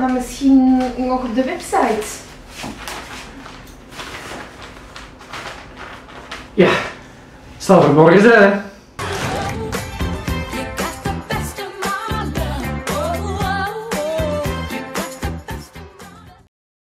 dan misschien nog op de website? Ja, het zal voor morgen zijn, hè.